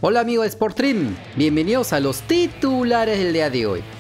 Hola amigos de Sportstream, bienvenidos a los titulares del día de hoy.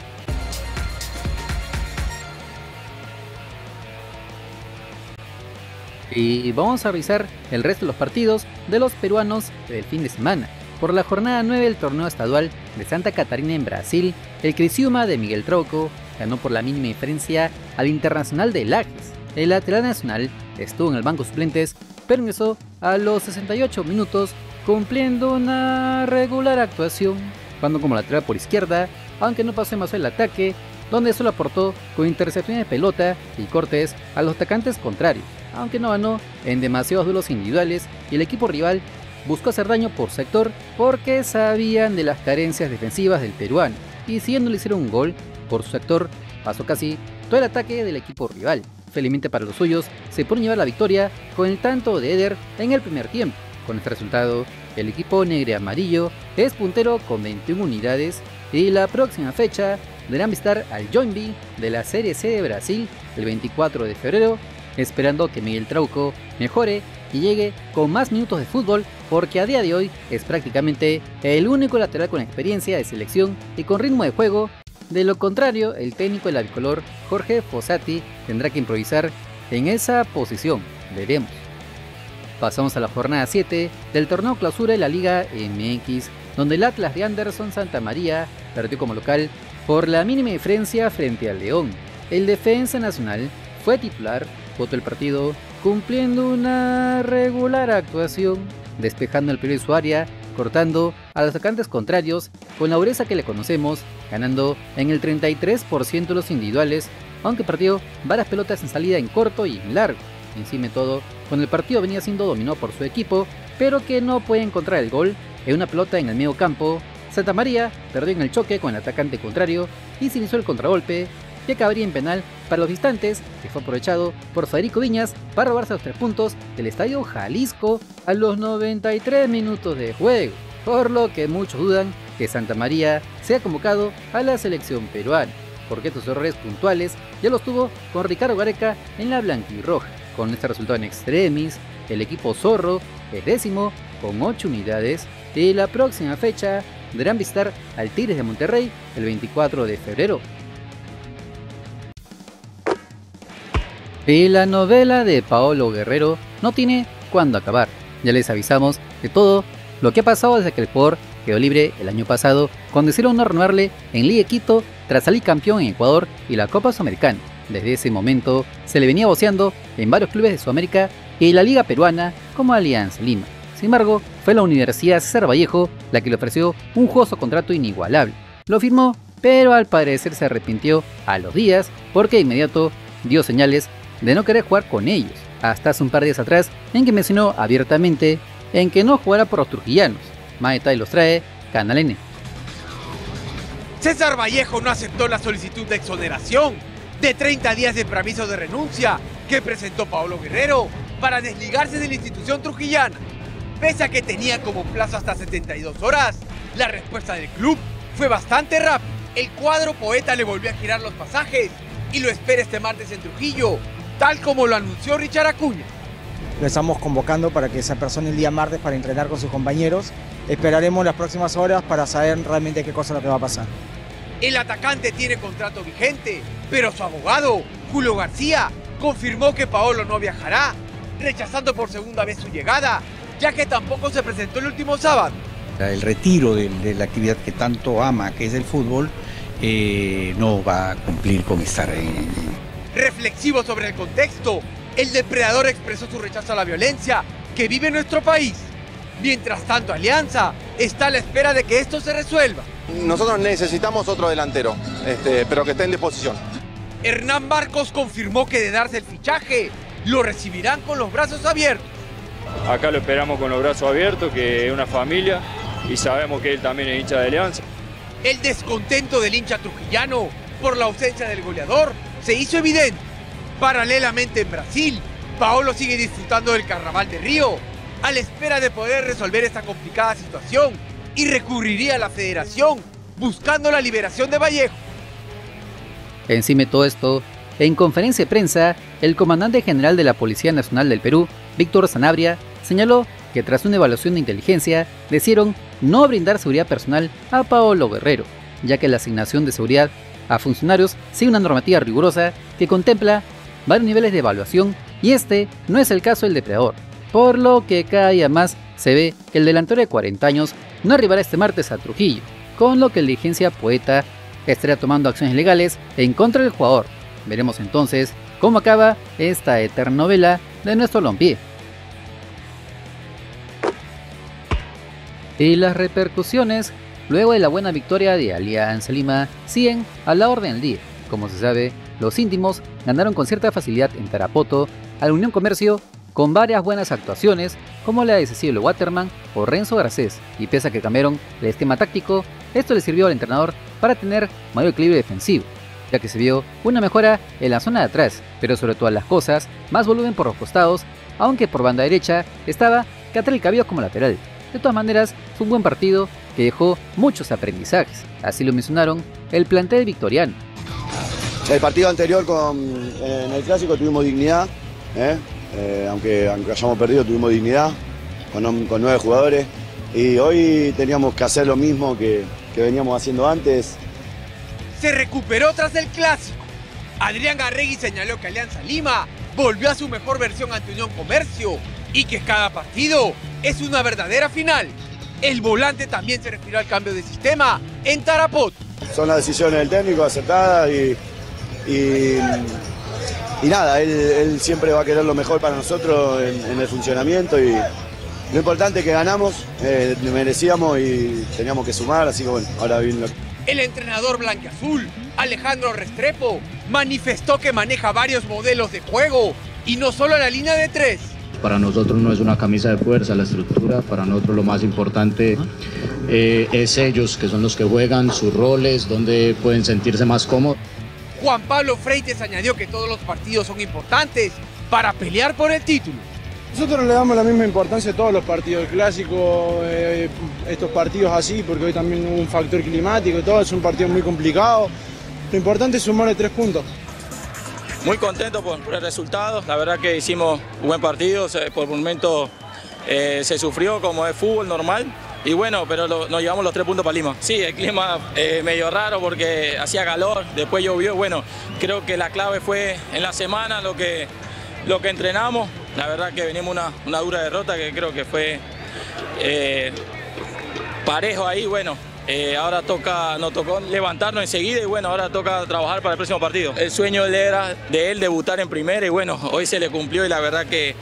Y vamos a revisar el resto de los partidos de los peruanos del fin de semana. Por la jornada 9 del torneo estadual de Santa Catarina en Brasil, el Criciúma de Miguel Trauco ganó por la mínima diferencia al Internacional de Lages. El lateral nacional estuvo en el banco de suplentes, pero ingresó a los 68 minutos cumpliendo una regular actuación, jugando como lateral por izquierda, aunque no pasó demasiado el ataque, donde solo aportó con intercepciones de pelota y cortes a los atacantes contrarios, aunque no ganó en demasiados duelos individuales y el equipo rival buscó hacer daño por sector porque sabían de las carencias defensivas del peruano, y si no le hicieron un gol por su sector, pasó casi todo el ataque del equipo rival. Felizmente para los suyos, se pudo llevar la victoria con el tanto de Eder en el primer tiempo. Con este resultado, el equipo negro amarillo es puntero con 21 unidades y la próxima fecha deberán visitar al Joinville de la Serie C de Brasil el 24 de febrero, esperando que Miguel Trauco mejore y llegue con más minutos de fútbol, porque a día de hoy es prácticamente el único lateral con experiencia de selección y con ritmo de juego. De lo contrario, el técnico del bicolor, Jorge Fossati, tendrá que improvisar en esa posición. Veremos. Pasamos a la jornada 7 del torneo clausura de la Liga MX, donde el Atlas de Anderson Santa María perdió como local por la mínima diferencia frente al León. El defensa nacional fue titular por todo el partido, cumpliendo una regular actuación, despejando el peligro de su área, cortando a los atacantes contrarios con la dureza que le conocemos, ganando en el 33% de los individuales, aunque perdió varias pelotas en salida en corto y en largo. Encima de todo, cuando el partido venía siendo dominado por su equipo, pero que no puede encontrar el gol en una pelota en el medio campo, Santa María perdió en el choque con el atacante contrario y se inició el contragolpe, que acabaría en penal para los visitantes, que fue aprovechado por Federico Viñas para robarse los 3 puntos del Estadio Jalisco a los 93 minutos de juego, por lo que muchos dudan que Santa María sea convocado a la selección peruana, porque estos errores puntuales ya los tuvo con Ricardo Gareca en la blanquirroja. Con este resultado en extremis, el equipo zorro es décimo con 8 unidades y la próxima fecha deberán visitar al Tigres de Monterrey el 24 de febrero. Y la novela de Paolo Guerrero no tiene cuándo acabar. Ya les avisamos de todo lo que ha pasado desde que el jugador quedó libre el año pasado, cuando decidieron no renovarle en Liga de Quito tras salir campeón en Ecuador y la Copa Sudamericana. Desde ese momento se le venía voceando en varios clubes de Sudamérica y la Liga Peruana como Alianza Lima. Sin embargo, fue la Universidad César Vallejo la que le ofreció un jugoso contrato inigualable. Lo firmó, pero al parecer se arrepintió a los días porque de inmediato dio señales de no querer jugar con ellos, hasta hace un par de días atrás en que mencionó abiertamente en que no jugará por los trujillanos. Más detalles los trae Canal N. César Vallejo no aceptó la solicitud de exoneración de 30 días de permiso de renuncia que presentó Paolo Guerrero para desligarse de la institución trujillana. Pese a que tenía como plazo hasta 72 horas, la respuesta del club fue bastante rápida. El cuadro poeta le volvió a girar los pasajes y lo espera este martes en Trujillo, tal como lo anunció Richard Acuña. Lo estamos convocando para que se apersone el día martes para entrenar con sus compañeros. Esperaremos las próximas horas para saber realmente qué cosa es lo que va a pasar. El atacante tiene contrato vigente, pero su abogado, Julio García, confirmó que Paolo no viajará, rechazando por segunda vez su llegada, ya que tampoco se presentó el último sábado. El retiro de la actividad que tanto ama, que es el fútbol, no va a cumplir con estar en... Reflexivo sobre el contexto, el depredador expresó su rechazo a la violencia que vive nuestro país. Mientras tanto, Alianza está a la espera de que esto se resuelva. Nosotros necesitamos otro delantero, pero que esté en disposición. Hernán Barcos confirmó que de darse el fichaje, lo recibirán con los brazos abiertos. Acá lo esperamos con los brazos abiertos, que es una familia, y sabemos que él también es hincha de Alianza. El descontento del hincha trujillano por la ausencia del goleador se hizo evidente. Paralelamente en Brasil, Paolo sigue disfrutando del Carnaval de Río, a la espera de poder resolver esta complicada situación, y recurriría a la federación buscando la liberación de Vallejo. Encima de todo esto, en conferencia de prensa, el comandante general de la Policía Nacional del Perú, Víctor Sanabria, señaló que tras una evaluación de inteligencia decidieron no brindar seguridad personal a Paolo Guerrero, ya que la asignación de seguridad a funcionarios sigue una normativa rigurosa que contempla varios niveles de evaluación y este no es el caso del depredador, por lo que cada día más se ve que el delantero de 40 años no arribará este martes a Trujillo, con lo que la diligencia poeta estaría tomando acciones legales en contra del jugador. Veremos entonces cómo acaba esta eterna novela de nuestro Lompié. Y las repercusiones luego de la buena victoria de Alianza Lima siguen a la orden del día. Como se sabe, los íntimos ganaron con cierta facilidad en Tarapoto a la Unión Comercio con varias buenas actuaciones como la de Cecilio Waterman o Renzo Garcés, y pese a que cambiaron el esquema táctico, esto le sirvió al entrenador para tener mayor equilibrio defensivo, ya que se vio una mejora en la zona de atrás, pero sobre todas las cosas, más volumen por los costados, aunque por banda derecha estaba Catril Cabillos como lateral. De todas maneras, fue un buen partido que dejó muchos aprendizajes, así lo mencionaron el plantel victoriano. El partido anterior en el Clásico tuvimos dignidad, aunque hayamos perdido tuvimos dignidad con 9 jugadores y hoy teníamos que hacer lo mismo que veníamos haciendo antes. Se recuperó tras el Clásico. Adrián Garregui señaló que Alianza Lima volvió a su mejor versión ante Unión Comercio y que cada partido es una verdadera final. El volante también se refirió al cambio de sistema en Tarapoto. Son las decisiones del técnico acertadas y nada, él siempre va a querer lo mejor para nosotros en el funcionamiento y lo importante es que ganamos, merecíamos y teníamos que sumar, así que bueno, ahora viene El entrenador blanquiazul, Alejandro Restrepo, manifestó que maneja varios modelos de juego y no solo la línea de 3. Para nosotros no es una camisa de fuerza la estructura, para nosotros lo más importante es ellos, que son los que juegan sus roles, donde pueden sentirse más cómodos. Juan Pablo Freites añadió que todos los partidos son importantes para pelear por el título. Nosotros le damos la misma importancia a todos los partidos, el Clásico, estos partidos así, porque hoy también hubo un factor climático y todo, es un partido muy complicado. Lo importante es sumarle 3 puntos. Muy contento por el resultado, la verdad que hicimos un buen partido, por momento se sufrió como es fútbol normal y bueno, pero nos llevamos los 3 puntos para Lima. Sí, el clima medio raro porque hacía calor, después llovió, bueno, creo que la clave fue en la semana lo que entrenamos, la verdad que venimos una dura derrota que creo que fue parejo ahí, bueno. Ahora nos tocó levantarnos enseguida y bueno, ahora toca trabajar para el próximo partido. El sueño era de él debutar en primera y bueno, hoy se le cumplió y la verdad que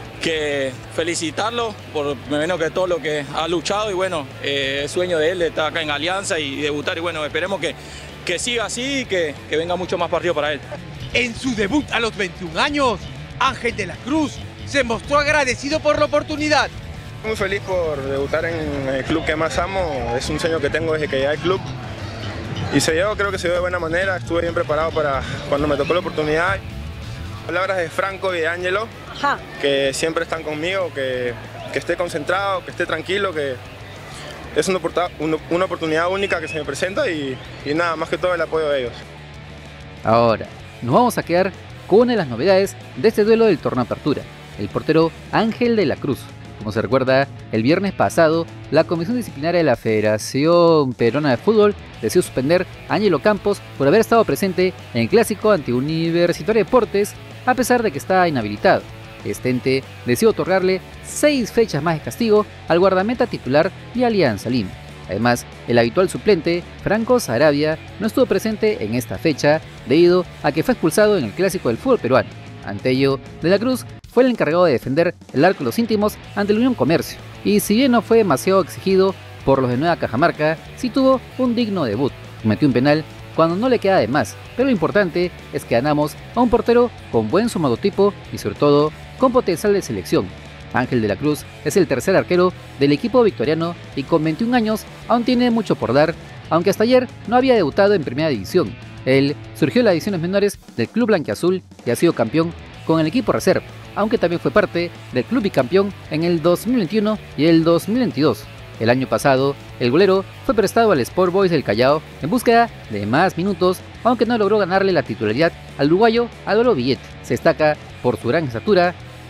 felicitarlo por menos que todo lo que ha luchado y bueno, el sueño de él de estar acá en Alianza y debutar y bueno, esperemos que siga así y que venga mucho más partido para él. En su debut a los 21 años, Ángel de la Cruz se mostró agradecido por la oportunidad. Muy feliz por debutar en el club que más amo, es un sueño que tengo desde que llegué al club y creo que se dio de buena manera, estuve bien preparado para cuando me tocó la oportunidad. Palabras de Franco y de Ángelo, que siempre están conmigo, que esté concentrado, que esté tranquilo, que es una oportunidad única que se me presenta y nada, más que todo el apoyo de ellos. Ahora, nos vamos a quedar con una de las novedades de este duelo del torneo Apertura, el portero Ángel de la Cruz. Como se recuerda, el viernes pasado, la Comisión Disciplinaria de la Federación Peruana de Fútbol decidió suspender a Ángelo Campos por haber estado presente en el clásico ante Universitario de Deportes, a pesar de que estaba inhabilitado. Este ente decidió otorgarle 6 fechas más de castigo al guardameta titular de Alianza Lima. Además, el habitual suplente, Franco Sarabia, no estuvo presente en esta fecha debido a que fue expulsado en el clásico del fútbol peruano. Ante ello, De la Cruz fue el encargado de defender el arco de los íntimos ante la Unión Comercio, y si bien no fue demasiado exigido por los de Nueva Cajamarca, sí tuvo un digno debut. Cometió un penal cuando no le queda de más, pero lo importante es que ganamos a un portero con buen somatotipo y sobre todo con potencial de selección. Ángel de la Cruz es el tercer arquero del equipo victoriano y con 21 años aún tiene mucho por dar, aunque hasta ayer no había debutado en primera división. Él surgió en las divisiones menores del club blanquiazul y ha sido campeón con el equipo reserva, aunque también fue parte del club bicampeón en el 2021 y el 2022. El año pasado, el golero fue prestado al Sport Boys del Callao en búsqueda de más minutos, aunque no logró ganarle la titularidad al uruguayo Álvaro Villete. Se destaca por su gran estatura,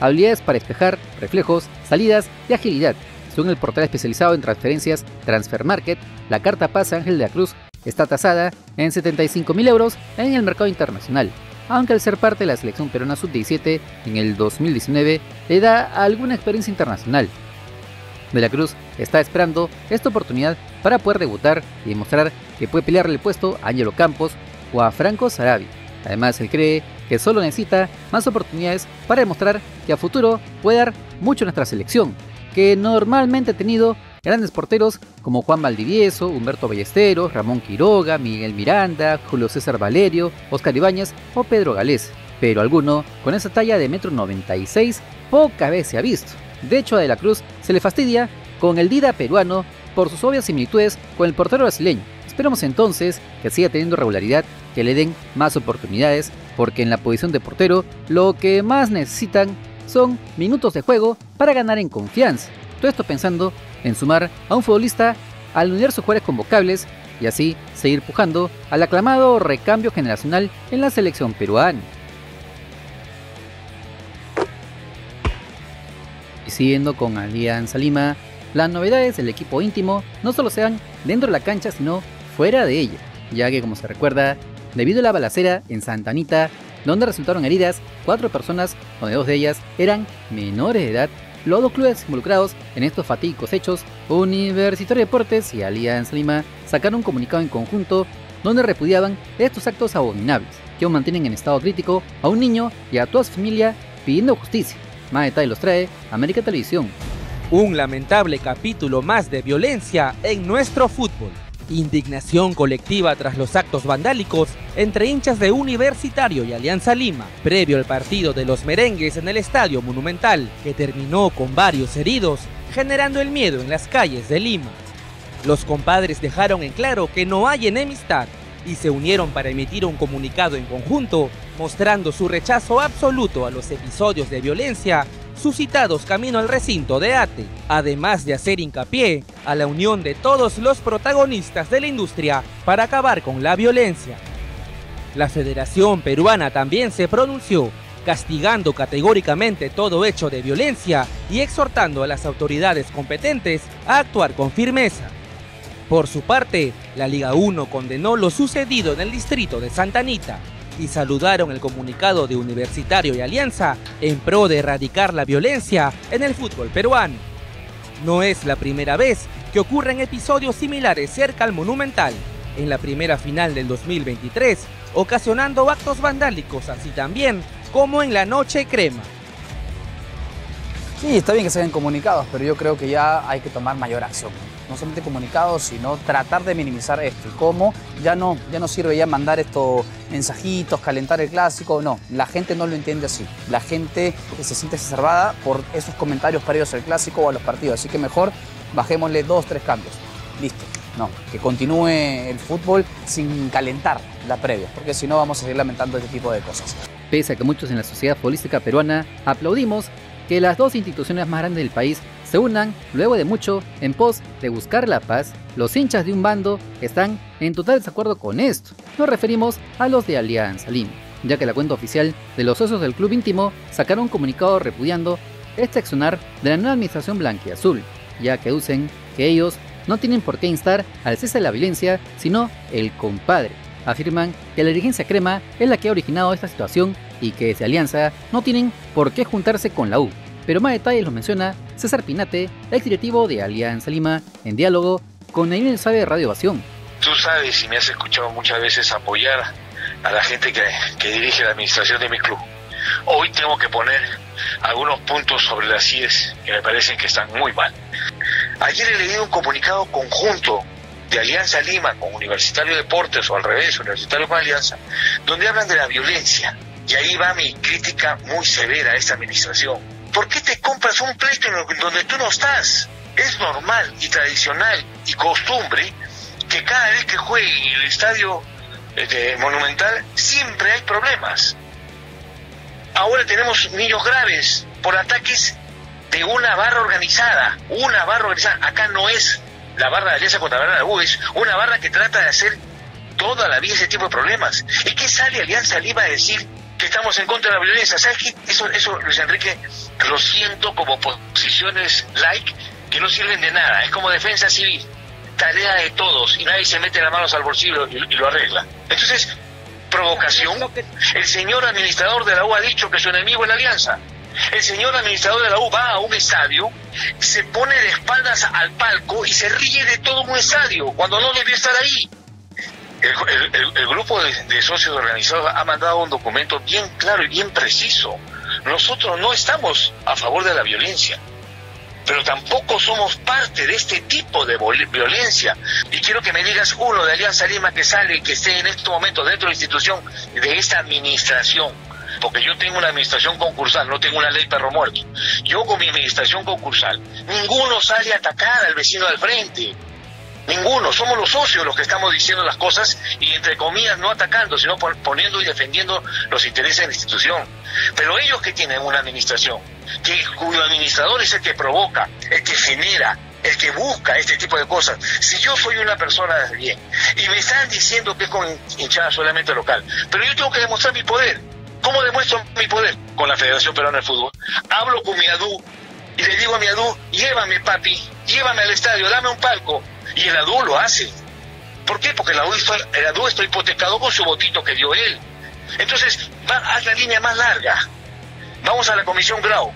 habilidades para despejar, reflejos, salidas y agilidad. Según el portal especializado en transferencias Transfermarkt, la carta pase Ángel de la Cruz está tasada en 75.000 euros en el mercado internacional, aunque al ser parte de la selección peruana sub-17 en el 2019 le da alguna experiencia internacional. De la Cruz está esperando esta oportunidad para poder debutar y demostrar que puede pelearle el puesto a Ángelo Campos o a Franco Sarabia. Además, él cree que solo necesita más oportunidades para demostrar que a futuro puede dar mucho a nuestra selección, que normalmente ha tenido grandes porteros como Juan Valdivieso, Humberto Ballesteros, Ramón Quiroga, Miguel Miranda, Julio César Valerio, Oscar Ibáñez o Pedro Galés, pero alguno con esa talla de 1,96 m pocas veces se ha visto. De hecho, a De la Cruz se le fastidia con el Dida peruano por sus obvias similitudes con el portero brasileño. Esperamos entonces que siga teniendo regularidad, que le den más oportunidades, porque en la posición de portero lo que más necesitan son minutos de juego para ganar en confianza. Todo esto pensando en sumar a un futbolista al universo de jugadores convocables y así seguir pujando al aclamado recambio generacional en la selección peruana. Y siguiendo con Alianza Lima, las novedades del equipo íntimo no solo se dan dentro de la cancha sino fuera de ella, ya que como se recuerda, debido a la balacera en Santa Anita, donde resultaron heridas 4 personas, donde 2 de ellas eran menores de edad, los 2 clubes involucrados en estos fatídicos hechos, Universitario de Deportes y Alianza Lima, sacaron un comunicado en conjunto donde repudiaban estos actos abominables, que aún mantienen en estado crítico a un niño y a toda su familia pidiendo justicia. Más detalles los trae América Televisión. Un lamentable capítulo más de violencia en nuestro fútbol. Indignación colectiva tras los actos vandálicos entre hinchas de Universitario y Alianza Lima, previo al partido de los merengues en el Estadio Monumental, que terminó con varios heridos, generando el miedo en las calles de Lima. Los compadres dejaron en claro que no hay enemistad y se unieron para emitir un comunicado en conjunto, mostrando su rechazo absoluto a los episodios de violencia suscitados camino al recinto de ATE, además de hacer hincapié a la unión de todos los protagonistas de la industria para acabar con la violencia. La Federación Peruana también se pronunció, castigando categóricamente todo hecho de violencia y exhortando a las autoridades competentes a actuar con firmeza. Por su parte, la Liga 1 condenó lo sucedido en el distrito de Santa Anita y saludaron el comunicado de Universitario y Alianza en pro de erradicar la violencia en el fútbol peruano. No es la primera vez que ocurren episodios similares cerca al Monumental, en la primera final del 2023, ocasionando actos vandálicos así también como en la Noche Crema. Sí, está bien que se den comunicados, pero yo creo que ya hay que tomar mayor acción. No solamente comunicados, sino tratar de minimizar esto. ¿Y cómo? Ya no sirve ya mandar estos mensajitos, calentar el clásico. No, la gente no lo entiende así. La gente se siente exacerbada por esos comentarios previos al clásico o a los partidos. Así que mejor bajémosle 2 o 3 cambios. Listo. No, que continúe el fútbol sin calentar la previa, porque si no vamos a seguir lamentando este tipo de cosas. Pese a que muchos en la sociedad futbolística peruana aplaudimos que las 2 instituciones más grandes del país se unan luego de mucho en pos de buscar la paz, los hinchas de un bando están en total desacuerdo con esto. Nos referimos a los de Alianza Lima, ya que la cuenta oficial de los socios del club íntimo sacaron un comunicado repudiando este accionar de la nueva administración blanquiazul, ya que aducen que ellos no tienen por qué instar al cese de la violencia, sino el compadre. Afirman que la dirigencia crema es la que ha originado esta situación y que desde Alianza no tienen por qué juntarse con la U. Pero más detalles los menciona César Pinate, ex directivo de Alianza Lima, en diálogo con Naimel Sabe de Radio Ovación. Tú sabes y me has escuchado muchas veces apoyar a la gente que dirige la administración de mi club. Hoy tengo que poner algunos puntos sobre las IES que me parecen que están muy mal. Ayer he leído un comunicado conjunto de Alianza Lima con Universitario de Deportes, o al revés, Universitario con Alianza, donde hablan de la violencia. Y ahí va mi crítica muy severa a esta administración. ¿Por qué te compras un pleito en donde tú no estás? Es normal y tradicional y costumbre que cada vez que juegue en el estadio Monumental siempre hay problemas. Ahora tenemos niños graves por ataques de una barra organizada. Acá no es la barra de Alianza contra la barra de la U, es una barra que trata de hacer toda la vida ese tipo de problemas. ¿Y qué sale Alianza Lima a decir que estamos en contra de la violencia. ¿Sabes qué? Eso, Luis Enrique, lo siento como posiciones que no sirven de nada. Es como defensa civil, tarea de todos, y nadie se mete las manos al bolsillo y lo arregla. Entonces, provocación. El señor administrador de la U ha dicho que su enemigo es la Alianza. El señor administrador de la U va a un estadio, se pone de espaldas al palco y se ríe de todo un estadio, cuando no debió estar ahí. El grupo de socios organizados ha mandado un documento bien claro y bien preciso. Nosotros no estamos a favor de la violencia, pero tampoco somos parte de este tipo de violencia. Y quiero que me digas uno de Alianza Lima que sale y que esté en este momento dentro de la institución de esta administración. Porque yo tengo una administración concursal, no tengo una ley perro muerto. Yo con mi administración concursal, ninguno sale a atacar al vecino del frente. Ninguno, somos los socios los que estamos diciendo las cosas y entre comillas no atacando, sino poniendo y defendiendo los intereses de la institución. Pero ellos que tienen una administración, cuyo administrador es el que provoca, el que genera, el que busca este tipo de cosas. Si yo soy una persona de bien y me están diciendo que es con hinchada solamente local, pero yo tengo que demostrar mi poder. ¿Cómo demuestro mi poder? Con la Federación Peruana de Fútbol. Hablo con mi ADU y le digo a mi ADU, llévame papi, llévame al estadio, dame un palco. Y el ADU lo hace. ¿Por qué? Porque el ADU está hipotecado con su votito que dio él. Entonces, haz la línea más larga. Vamos a la Comisión Grau.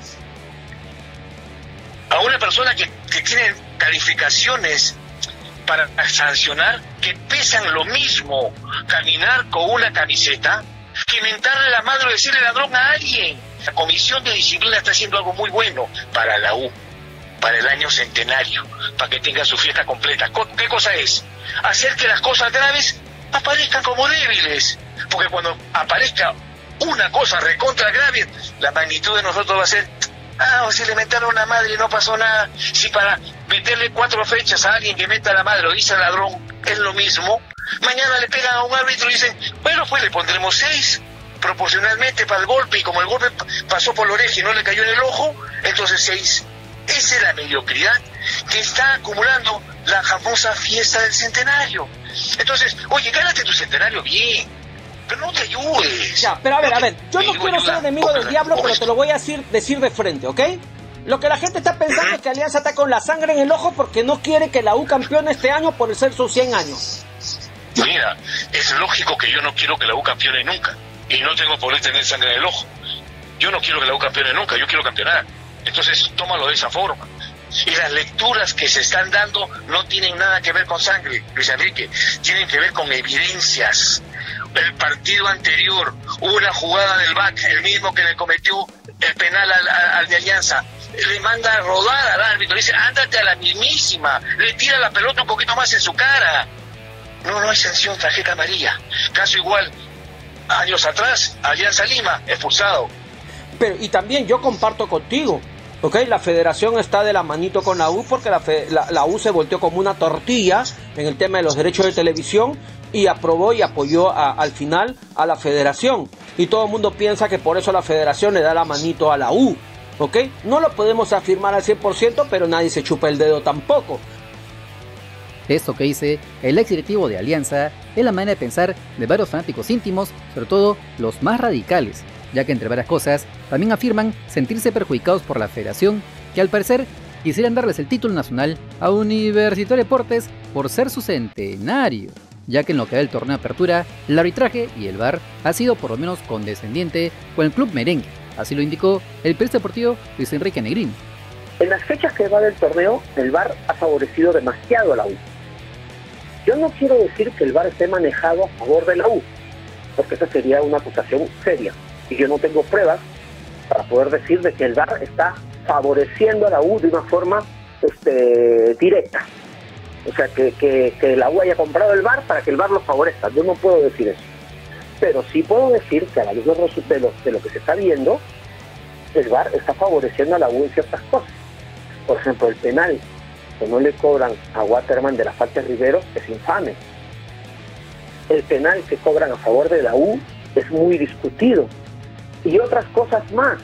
A una persona que tiene calificaciones para sancionar que pesan lo mismo caminar con una camiseta que mentarle la madre o decirle ladrón a alguien. La Comisión de Disciplina está haciendo algo muy bueno para la U, para el año centenario, para que tenga su fiesta completa. ¿Qué cosa es? Hacer que las cosas graves aparezcan como débiles, porque cuando aparezca una cosa recontra grave, la magnitud de nosotros va a ser, si le metaron a una madre y no pasó nada, si para meterle 4 fechas a alguien que meta a la madre o dice ladrón es lo mismo, mañana le pegan a un árbitro y dicen, bueno, pues le pondremos 6 proporcionalmente para el golpe, y como el golpe pasó por la oreja y no le cayó en el ojo, entonces 6. Esa es la mediocridad que está acumulando la famosa fiesta del centenario. Entonces, oye, gánate tu centenario bien, pero no te ayudes. Ya, pero a ver, yo no quiero ser enemigo del diablo, pero te lo voy a decir de frente, ¿ok? Lo que la gente está pensando es que Alianza está con la sangre en el ojo porque no quiere que la U campeone este año por ser sus 100 años. Mira, es lógico que yo no quiero que la U campeone nunca, y no tengo por qué tener sangre en el ojo. Yo no quiero que la U campeone nunca, yo quiero campeonar. Entonces, tómalo de esa forma. Y las lecturas que se están dando no tienen nada que ver con sangre, Luis Enrique. Tienen que ver con evidencias. El partido anterior, hubo una jugada del BAC, el mismo que le cometió el penal al de Alianza. Le manda a rodar al árbitro, dice, ándate a la mismísima. Le tira la pelota un poquito más en su cara. No hay sanción, tarjeta amarilla. Caso igual, años atrás, Alianza Lima, expulsado. Pero, y también yo comparto contigo. ¿Ok? La federación está de la manito con la U porque la U se volteó como una tortilla en el tema de los derechos de televisión y aprobó y apoyó al final a la federación. Y todo el mundo piensa que por eso la federación le da la manito a la U. ¿Ok? No lo podemos afirmar al 100%, pero nadie se chupa el dedo tampoco. Esto que dice el ex directivo de Alianza es la manera de pensar de varios fanáticos íntimos, sobre todo los más radicales, ya que entre varias cosas también afirman sentirse perjudicados por la federación, que al parecer quisieran darles el título nacional a Universitario de Deportes por ser su centenario, ya que en lo que va del torneo de apertura, el arbitraje y el VAR ha sido por lo menos condescendiente con el club merengue, así lo indicó el periodista deportivo Luis Enrique Negrín. En las fechas que va del torneo, el VAR ha favorecido demasiado a la U. Yo no quiero decir que el VAR esté manejado a favor de la U, porque esa sería una acusación seria. Y yo no tengo pruebas para poder decir de que el VAR está favoreciendo a la U de una forma directa. O sea, que la U haya comprado el VAR para que el VAR lo favorezca. Yo no puedo decir eso. Pero sí puedo decir que a la luz de lo que se está viendo, el VAR está favoreciendo a la U en ciertas cosas. Por ejemplo, el penal que no le cobran a Waterman de la falta de Rivero es infame. El penal que cobran a favor de la U es muy discutido. Y otras cosas más.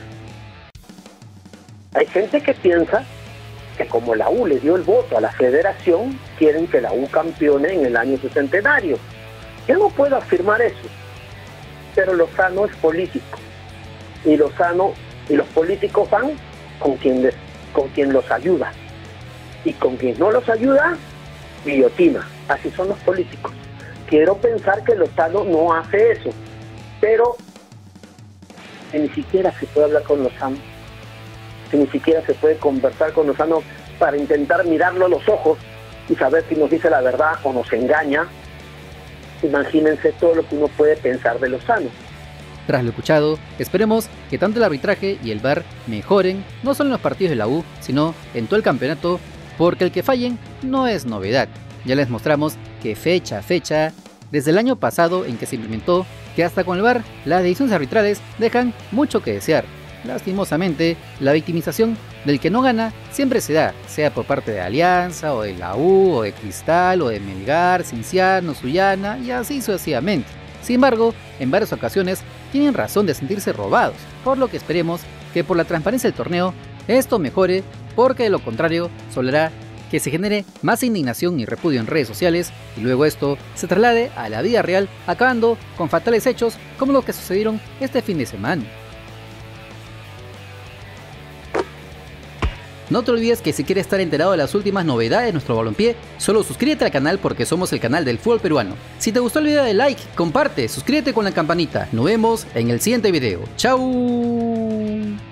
Hay gente que piensa que como la U le dio el voto a la federación, quieren que la U campeone en el año centenario. Yo no puedo afirmar eso. pero lo sano es político. Y lo sano y los políticos van con quien los ayuda. Y con quien no los ayuda, guillotina. Así son los políticos. Quiero pensar que Lozano no hace eso, pero que ni siquiera se puede hablar con Lozano, que ni siquiera se puede conversar con Lozano para intentar mirarlo a los ojos y saber si nos dice la verdad o nos engaña. Imagínense todo lo que uno puede pensar de Lozano. Tras lo escuchado, esperemos que tanto el arbitraje y el VAR mejoren, no solo en los partidos de la U, sino en todo el campeonato, porque el que fallen no es novedad. Ya les mostramos que fecha a fecha, desde el año pasado en que se implementó, que hasta con el VAR las decisiones arbitrales dejan mucho que desear. Lastimosamente, la victimización del que no gana siempre se da, sea por parte de Alianza, o de la U, o de Cristal, o de Melgar, Cienciano, Sullana, y así sucesivamente. Sin embargo, en varias ocasiones tienen razón de sentirse robados, por lo que esperemos que por la transparencia del torneo esto mejore, porque de lo contrario solo hará que se genere más indignación y repudio en redes sociales y luego esto se traslade a la vida real, acabando con fatales hechos como los que sucedieron este fin de semana. No te olvides que si quieres estar enterado de las últimas novedades de nuestro balompié, solo suscríbete al canal porque somos el canal del fútbol peruano. Si te gustó el video, dale like, comparte, suscríbete con la campanita. Nos vemos en el siguiente video. ¡Chao!